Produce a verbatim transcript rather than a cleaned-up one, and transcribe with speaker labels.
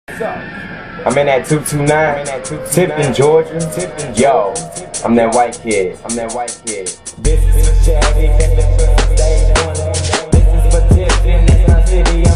Speaker 1: I'm in that two two nine, Tipton, Georgia. Yo, I'm that white kid. I'm that white kid. This is Chevy, kept the first day. This is for Tipton, it's my city.